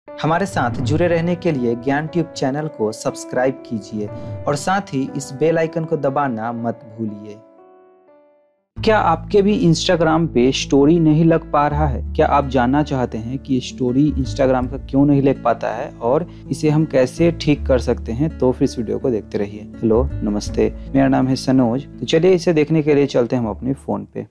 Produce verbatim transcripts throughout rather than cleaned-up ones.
हमारे साथ जुड़े रहने के लिए ज्ञान ट्यूब चैनल को सब्सक्राइब कीजिए और साथ ही इस बेल आइकन को दबाना मत भूलिए। क्या आपके भी इंस्टाग्राम पे स्टोरी नहीं लग पा रहा है? क्या आप जानना चाहते हैं कि स्टोरी इंस्टाग्राम का क्यों नहीं लग पाता है और इसे हम कैसे ठीक कर सकते हैं? तो फिर इस वीडियो को देखते रहिए। हेलो, नमस्ते, मेरा नाम है सनोज। तो चलिए इसे देखने के लिए चलते हैं हम अपने फ़ोन पे।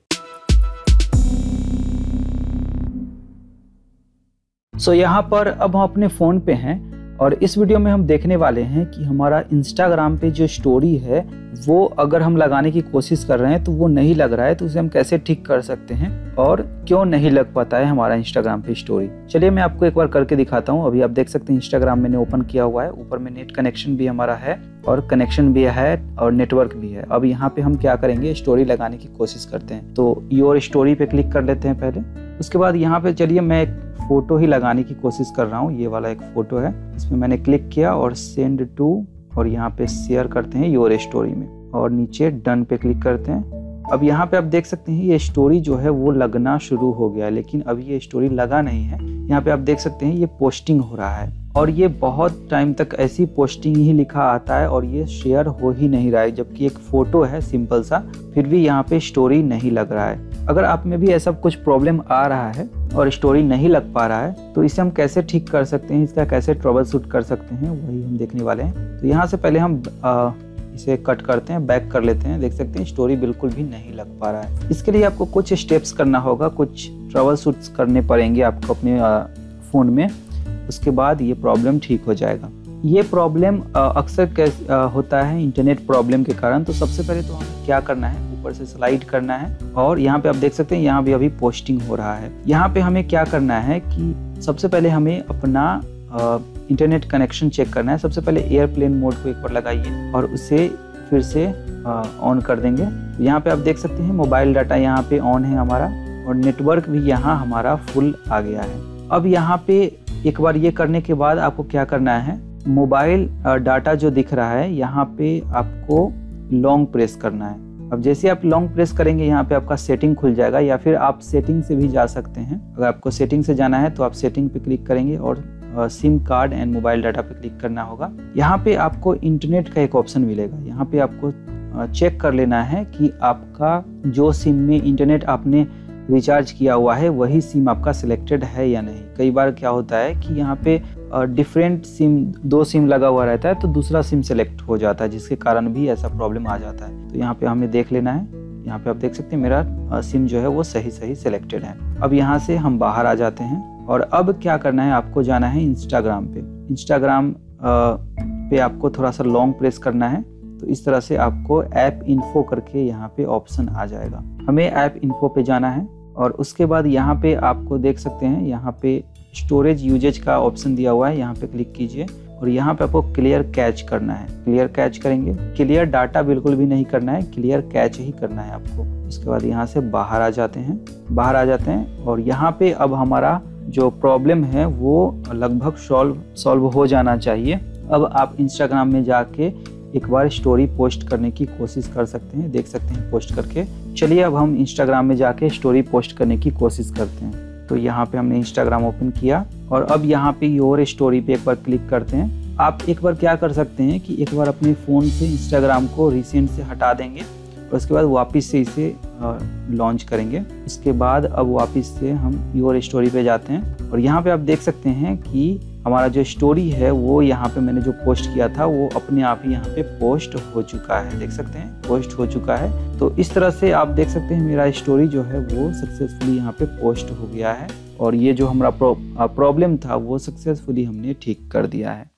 सो so, यहाँ पर अब हम अपने फ़ोन पे हैं और इस वीडियो में हम देखने वाले हैं कि हमारा इंस्टाग्राम पे जो स्टोरी है वो अगर हम लगाने की कोशिश कर रहे हैं तो वो नहीं लग रहा है, तो उसे हम कैसे ठीक कर सकते हैं और क्यों नहीं लग पाता है हमारा इंस्टाग्राम पे स्टोरी। चलिए मैं आपको एक बार करके दिखाता हूँ। अभी आप देख सकते हैं इंस्टाग्राम मैंने ओपन किया हुआ है, ऊपर में नेट कनेक्शन भी हमारा है और कनेक्शन भी है और नेटवर्क भी है। अब यहाँ पे हम क्या करेंगे, स्टोरी लगाने की कोशिश करते हैं। तो योर स्टोरी पे क्लिक कर लेते हैं पहले। उसके बाद यहाँ पे चलिए मैं एक फोटो ही लगाने की कोशिश कर रहा हूँ। ये वाला एक फोटो है, इसमें मैंने क्लिक किया और सेंड टू और यहाँ पे शेयर करते हैं योर स्टोरी में और नीचे डन पे क्लिक करते हैं। अब यहाँ पे आप देख सकते हैं ये स्टोरी जो है वो लगना शुरू हो गया, लेकिन अभी ये स्टोरी लगा नहीं है। यहाँ पे आप देख सकते हैं ये पोस्टिंग हो रहा है और ये बहुत टाइम तक ऐसी पोस्टिंग ही लिखा आता है और ये शेयर हो ही नहीं रहा है, जबकि एक फोटो है सिंपल सा, फिर भी यहाँ पे स्टोरी नहीं लग रहा है। अगर आप में भी ऐसा कुछ प्रॉब्लम आ रहा है और स्टोरी नहीं लग पा रहा है तो इसे हम कैसे ठीक कर सकते हैं, इसका कैसे ट्रबल शूट कर सकते हैं, वही हम देखने वाले हैं। तो यहाँ से पहले हम आ, इसे कट करते हैं, बैक कर लेते हैं। देख सकते हैं स्टोरी बिल्कुल भी नहीं लग पा रहा है। इसके लिए आपको कुछ स्टेप्स करना होगा, कुछ ट्रबल शूट्स करने पड़ेंगे आपको अपने फ़ोन में। उसके बाद ये प्रॉब्लम ठीक हो जाएगा। ये प्रॉब्लम अक्सर होता है इंटरनेट प्रॉब्लम के कारण। तो सबसे पहले तो हमें क्या करना है, ऊपर से स्लाइड करना है और यहाँ पे आप देख सकते हैं यहाँ भी अभी पोस्टिंग हो रहा है। यहाँ पे हमें क्या करना है कि सबसे पहले हमें अपना इंटरनेट कनेक्शन चेक करना है। सबसे पहले एयरप्लेन मोड को एक बार लगाइए और उसे फिर से ऑन कर देंगे। यहाँ पे आप देख सकते हैं मोबाइल डाटा यहाँ पे ऑन है हमारा और नेटवर्क भी यहाँ हमारा फुल आ गया है। अब यहाँ पे एक बार ये करने के बाद आपको क्या करना है, मोबाइल डाटा जो दिख रहा है यहाँ पे आपको लॉन्ग प्रेस करना है। अब जैसे आप लॉन्ग प्रेस करेंगे यहाँ पे आपका सेटिंग खुल जाएगा, या फिर आप सेटिंग से भी जा सकते हैं। अगर आपको सेटिंग से जाना है तो आप सेटिंग पे क्लिक करेंगे और SIM card and mobile data पे क्लिक करना होगा। यहाँ पे आपको इंटरनेट का एक ऑप्शन मिलेगा। यहाँ पे आपको चेक कर लेना है कि आपका जो सिम में इंटरनेट आपने रिचार्ज किया हुआ है वही सिम आपका सिलेक्टेड है या नहीं। कई बार क्या होता है कि यहाँ पे डिफरेंट सिम, दो सिम लगा हुआ रहता है तो दूसरा सिम सेलेक्ट हो जाता है, जिसके कारण भी ऐसा प्रॉब्लम आ जाता है। तो यहाँ पे हमें देख लेना है। यहाँ पे आप देख सकते हैं मेरा सिम जो है वो सही सही सिलेक्टेड है। अब यहाँ से हम बाहर आ जाते हैं और अब क्या करना है, आपको जाना है इंस्टाग्राम पे। इंस्टाग्राम पे आपको थोड़ा सा लॉन्ग प्रेस करना है। तो इस तरह से आपको ऐप इन्फो करके यहाँ पे ऑप्शन आ जाएगा। हमें ऐप इन्फो पे जाना है और उसके बाद यहाँ पे आपको देख सकते हैं यहाँ पे स्टोरेज यूजेज का ऑप्शन दिया हुआ है। यहाँ पे क्लिक कीजिए और यहाँ पे आपको क्लियर कैच करना है। क्लियर कैच करेंगे, क्लियर डाटा बिल्कुल भी नहीं करना है, क्लियर कैच ही करना है आपको। उसके बाद यहाँ से बाहर आ जाते हैं बाहर आ जाते हैं और यहाँ पे अब हमारा जो प्रॉब्लम है वो लगभग सॉल्व सॉल्व हो जाना चाहिए। अब आप इंस्टाग्राम में जाके एक बार स्टोरी पोस्ट करने की कोशिश कर सकते हैं। देख सकते हैं पोस्ट करके। चलिए अब हम इंस्टाग्राम में जाके स्टोरी पोस्ट करने की कोशिश करते हैं। तो यहाँ पे हमने इंस्टाग्राम ओपन किया और अब यहाँ पे योर स्टोरी पे एक बार क्लिक करते हैं। आप एक बार क्या कर सकते हैं कि एक बार अपने फ़ोन से इंस्टाग्राम को रिसेंट से हटा देंगे और उसके बाद वापस से इसे लॉन्च करेंगे। उसके बाद अब वापस से हम योर स्टोरी पे जाते हैं और यहाँ पे आप देख सकते हैं कि हमारा जो स्टोरी है वो यहाँ पे मैंने जो पोस्ट किया था वो अपने आप ही यहाँ पे पोस्ट हो चुका है। देख सकते हैं पोस्ट हो चुका है। तो इस तरह से आप देख सकते हैं मेरा स्टोरी जो है वो सक्सेसफुली यहाँ पे पोस्ट हो गया है और ये जो हमारा प्रॉब्लम था वो सक्सेसफुली हमने ठीक कर दिया है।